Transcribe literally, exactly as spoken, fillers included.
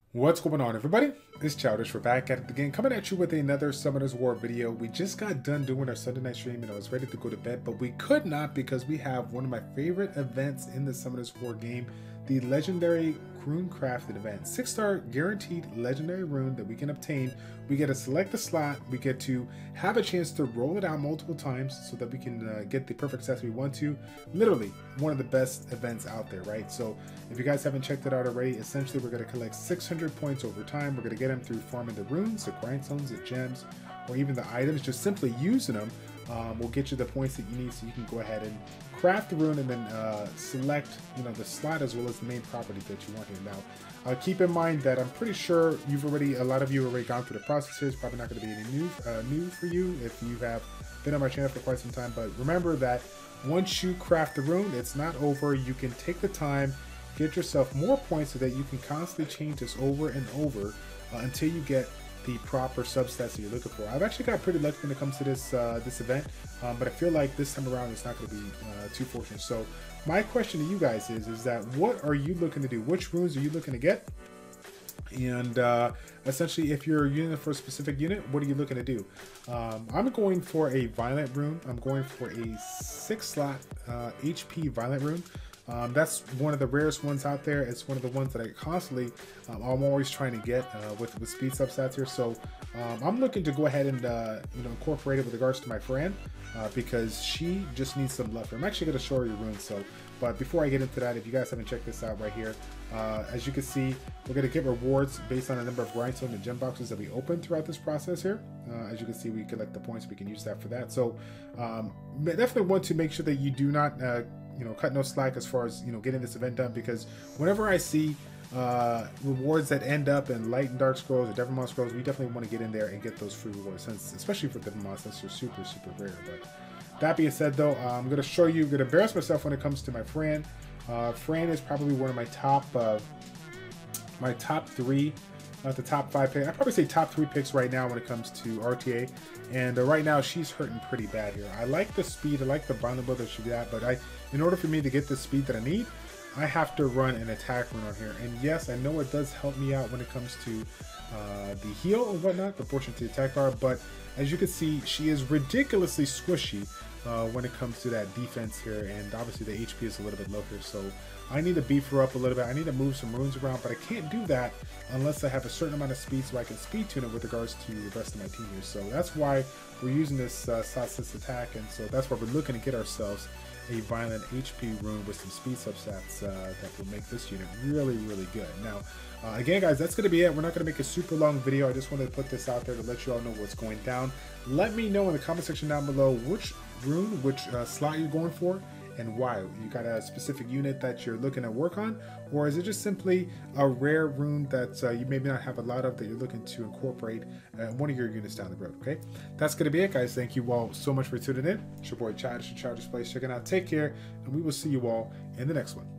What's going on, everybody? It's Childish. We're back at it again, coming at you with another Summoners War video. We just got done doing our Sunday night stream and I was ready to go to bed, but we could not because we have one of my favorite events in the Summoners War game, the legendary rune crafted event. Six star guaranteed legendary rune that we can obtain. We get to select the slot, we get to have a chance to roll it out multiple times so that we can uh, get the perfect sets we want to. Literally one of the best events out there, right? So if you guys haven't checked it out already, essentially we're going to collect six hundred points over time. We're going to get them through farming the runes, the grindstones, the gems, or even the items. Just simply using them um, will get you the points that you need, so you can go ahead and craft the rune and then uh, select, you know, the slot as well as the main property that you want here. Now, uh, keep in mind that I'm pretty sure you've already, a lot of you have already gone through the process here. It's probably not going to be any new, uh, new for you if you have been on my channel for quite some time. But remember that once you craft the rune, it's not over. You can take the time, get yourself more points so that you can constantly change this over and over uh, until you get the proper substats that you're looking for. I've actually got pretty lucky when it comes to this uh, this event, um, but I feel like this time around it's not going to be uh, too fortunate. So my question to you guys is, is that what are you looking to do? Which runes are you looking to get? And uh, essentially, if you're using it for a specific unit, what are you looking to do? Um, I'm going for a violent rune. I'm going for a six slot uh, H P violent rune. Um, that's one of the rarest ones out there. It's one of the ones that I constantly, um, I'm always trying to get uh, with, with speed substats here. So um, I'm looking to go ahead and uh, you know, incorporate it with regards to my friend uh, because she just needs some love. I'm actually going to show her your runes. So, but before I get into that, if you guys haven't checked this out right here, uh, as you can see, we're going to get rewards based on the number of grindstone and gem boxes that we open throughout this process here. Uh, as you can see, we collect the points. We can use that for that. So um, definitely want to make sure that you do not uh, you know, cut no slack as far as, you know, getting this event done, because whenever I see uh, rewards that end up in Light and Dark Scrolls or Devilmon Scrolls, we definitely want to get in there and get those free rewards, since, especially for Devilmon, since they're super, super rare. But that being said, though, I'm going to show you, I'm going to embarrass myself when it comes to my Fran. Uh, Fran is probably one of my top, uh, my top three, not the top five picks. I'd probably say top three picks right now when it comes to R T A. And uh, right now she's hurting pretty bad here. I like the speed, I like the vulnerable that she got, but I, in order for me to get the speed that I need, I have to run an attack run on here. And yes, I know it does help me out when it comes to uh, the heal and whatnot, proportion to the attack bar, but as you can see, she is ridiculously squishy uh, when it comes to that defense here, and obviously the H P is a little bit low here, so I need to beef her up a little bit. I need to move some runes around, but I can't do that unless I have a certain amount of speed so I can speed tune it with regards to the rest of my team here. So that's why we're using this uh, Satsas attack, and so that's why we're looking to get ourselves a violent H P rune with some speed substats uh, that will make this unit really, really good. Now, uh, again, guys, that's going to be it. We're not going to make a super long video. I just wanted to put this out there to let you all know what's going down. Let me know in the comment section down below which rune, which uh, slot you're going for, and why. You got a specific unit that you're looking to work on, or is it just simply a rare rune that uh, you maybe not have a lot of that you're looking to incorporate uh, one of your units down the road? Okay, that's gonna be it, guys. Thank you all so much for tuning in. It's your boy Childish, Childish Plays. Checking out. Take care, and we will see you all in the next one.